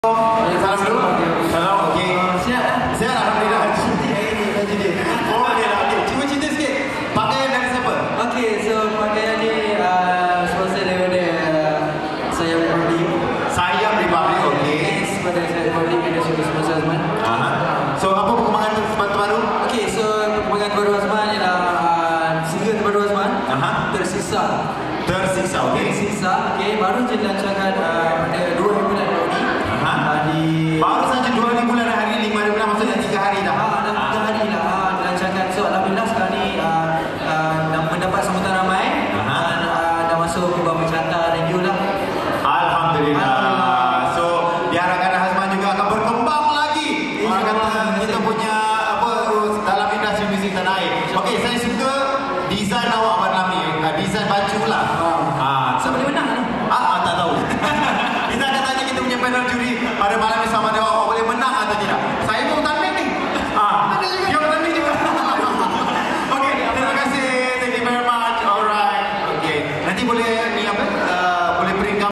Salam dulu. Salam, okey. Siap? Siap, alhamdulillah. Cantik hari ni baju dia. Oh, okey lah. Okey, cuba cerita sikit. Pakaian dari siapa? Okey, so pakaian ni sponsor daripada Sayam Republic. Sayam Republic, okey. Thanks kepada Sayam Republic dan juga sponsor Azman. So, apa perkembangan terbaru? Okey, so perkembangan terbaru Azman ialah single terbaru Azman. Tersiksa. Tersiksa, okey. Tersiksa, okey. Baru je dilancarkan pada 2 bulan baru ni. Baru saja 2 bulan hari 5 bulan, maksudnya 3 hari dah. Dah 3 hari lah dilancarkan. So alhamdulillah sekarang ni mendapat sambutan ramai dan dah masuk ke beberapa carta radio lah. Alhamdulillah. So, diharapkan Hazman juga akan berkembang lagi. Orang kata kita punya dalam industri muzik tanah air. Okey, saya suka desain awak Abang Lami. Desain baju lah. Siapa boleh menang ni? Tak tahu. Kita akan tanya kita punya panel juri pada malam